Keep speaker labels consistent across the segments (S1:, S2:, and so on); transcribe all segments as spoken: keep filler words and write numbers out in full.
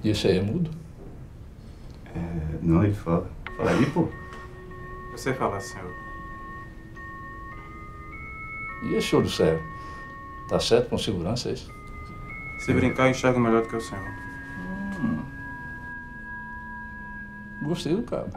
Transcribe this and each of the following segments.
S1: E esse aí é mudo?
S2: É, não, ele fala. Fala aí, pô.
S3: Você fala, senhor.
S1: E esse olho cego? Tá certo com segurança, é isso?
S3: Se brincar, eu enxergo melhor do que o senhor.
S1: Hum. Gostei do cabo.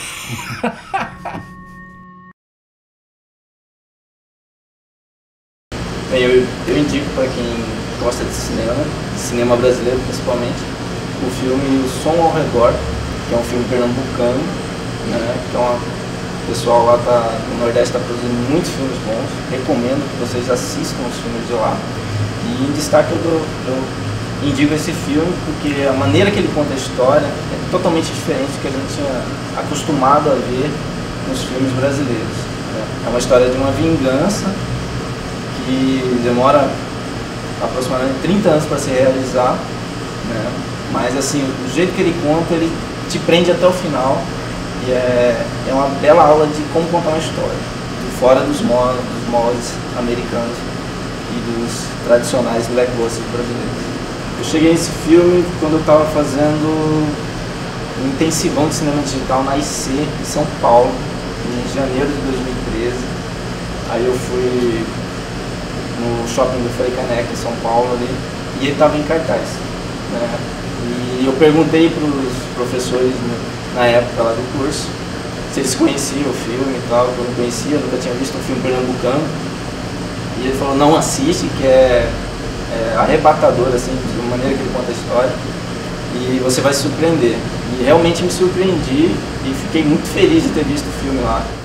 S4: Bem, eu, eu indico para quem gosta de cinema, cinema brasileiro principalmente, o filme O Som ao Redor, que é um filme pernambucano, né? Que é uma, o pessoal lá tá, no Nordeste está produzindo muitos filmes bons. Recomendo que vocês assistam os filmes de lá. E em destaque eu, dou, eu indico esse filme porque a maneira que ele conta a história é totalmente diferente do que a gente tinha acostumado a ver nos filmes brasileiros, né? É uma história de uma vingança que demora aproximadamente trinta anos para se realizar, né? Mas assim, o jeito que ele conta, ele te prende até o final e é, é uma bela aula de como contar uma história, fora dos moldes, dos moldes americanos e dos tradicionais blockbusters brasileiros. Eu cheguei nesse filme quando eu estava fazendo um intensivão de cinema digital na I C, em São Paulo, em janeiro de dois mil e treze. Aí eu fui no shopping do Frei Caneca, em São Paulo, ali, e ele estava em cartaz, né? E eu perguntei para os professores na época lá do curso se eles conheciam o filme e tal, que eu não conhecia, eu nunca tinha visto um filme pernambucano. E ele falou, não assiste, que é, é arrebatador, assim, da maneira que ele conta a história, e você vai se surpreender. E realmente me surpreendi e fiquei muito feliz de ter visto o filme lá.